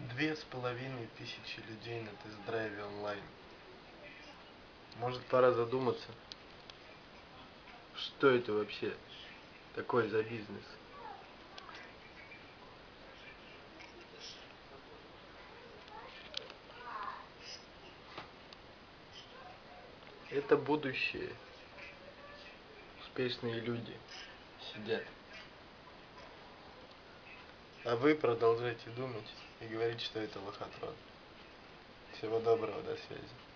2500 людей на тест-драйве онлайн. Может, пора задуматься, что это вообще такой за бизнес? Это будущее. Успешные люди сидят. А вы продолжайте думать и говорить, что это лохотрон. Всего доброго, до связи.